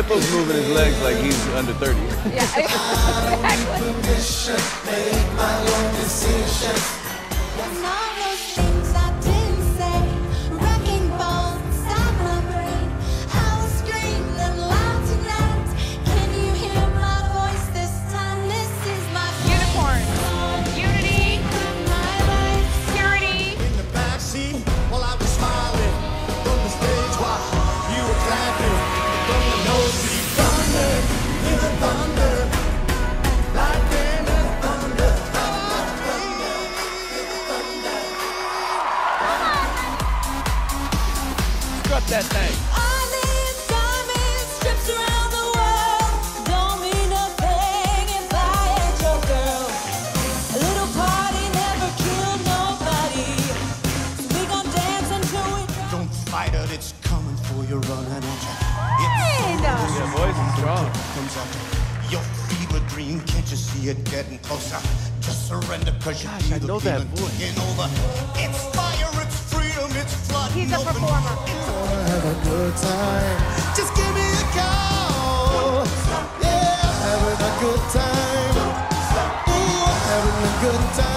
nipples moving his legs like he's under 30. Yeah, exactly. Make my own decisions. And all those things I didn't say, wrecking balls inside my brain. I will scream them loud tonight. Can you hear my voice this time? This is my Unicorn. Unity. my life. Purity. In the backseat, while I was smiling. From the stage while you were clapping. From the nosebleed thunder, in the thunder. Lightning and thunder. Strut that thing. All these diamond strips around the world don't mean a thing if I ain't your girl. A little party never killed nobody, so we gon' dance until we Don't fight it, it's coming for you, running at you. Yeah, voice is strong. Comes up. Your fever dream, can't you see it getting closer? Just surrender, cause you Gosh, I feel know the that feeling voice. taking over. It's fire, it's freedom, it's flooding He's a open. performer. Have a good time. Just give me a call. Yeah, having a good time. Ooh, having a good time.